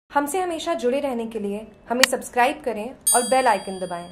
हमसे हमेशा जुड़े रहने के लिए हमें सब्सक्राइब करें और बेल आइकन दबाएं।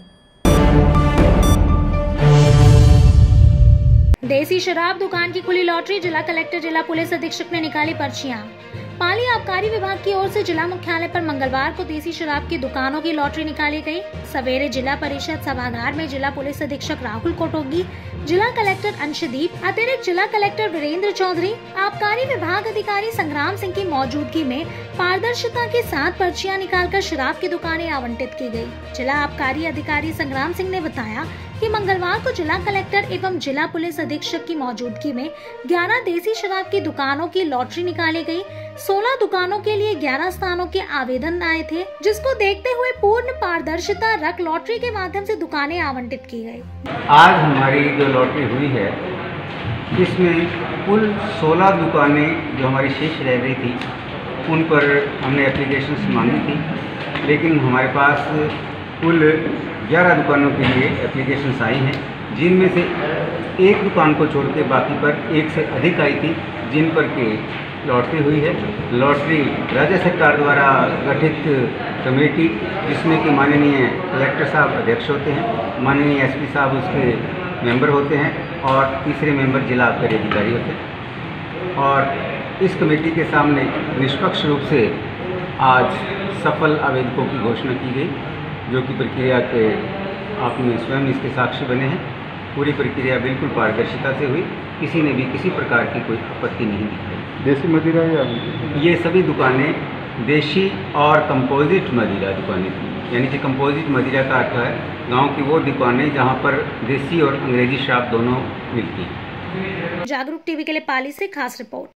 देसी शराब दुकान की खुली लॉटरी, जिला कलेक्टर जिला पुलिस अधीक्षक ने निकाली पर्चियां। पाली आबकारी विभाग की ओर से जिला मुख्यालय पर मंगलवार को देसी शराब की दुकानों की लॉटरी निकाली गई। सवेरे जिला परिषद सभागार में जिला पुलिस अधीक्षक राहुल कोटोगी, जिला कलेक्टर अंशदीप, अतिरिक्त जिला कलेक्टर वीरेंद्र चौधरी, आबकारी विभाग अधिकारी संग्राम सिंह की मौजूदगी में पारदर्शिता के साथ पर्चियां निकालकर शराब की दुकानें आवंटित की गई। जिला आबकारी अधिकारी संग्राम सिंह ने बताया कि मंगलवार को जिला कलेक्टर एवं जिला पुलिस अधीक्षक की मौजूदगी में 11 देसी शराब की दुकानों की लॉटरी निकाली गई। 16 दुकानों के लिए 11 स्थानों के आवेदन आए थे, जिसको देखते हुए पूर्ण पारदर्शिता रख लॉटरी के माध्यम से दुकानें आवंटित की गई। आज हमारी जो लॉटरी हुई है, इसमें कुल 16 दुकानें जो हमारी शेष रह गई थी, उन पर हमने एप्लीकेशंस मांगी थी, लेकिन हमारे पास कुल 11 दुकानों के लिए एप्लीकेशंस आई हैं, जिनमें से एक दुकान को छोड़ के बाकी पर एक से अधिक आई थी, जिन पर के लॉटरी हुई है। लॉटरी राज्य सरकार द्वारा गठित कमेटी, जिसमें कि माननीय कलेक्टर साहब अध्यक्ष होते हैं, माननीय एसपी साहब उसके मेंबर होते हैं और तीसरे मेंबर जिला आबकारी अधिकारी होते हैं। और इस कमेटी के सामने निष्पक्ष रूप से आज सफल आवेदकों की घोषणा की गई, जो कि प्रक्रिया के आपने स्वयं इसके साक्षी बने हैं। पूरी प्रक्रिया बिल्कुल पारदर्शिता से हुई, किसी ने भी किसी प्रकार की कोई आपत्ति नहीं दिखाई। देसी मदिरा या ये सभी दुकानें देशी और कंपोजिट मदिरा दुकानें थी, यानी कि कंपोजिट मदिरा का अर्थ है गांव की वो दुकानें जहां पर देसी और अंग्रेजी शराब दोनों मिलती हैं। जागरूक टीवी के लिए पाली से खास रिपोर्ट।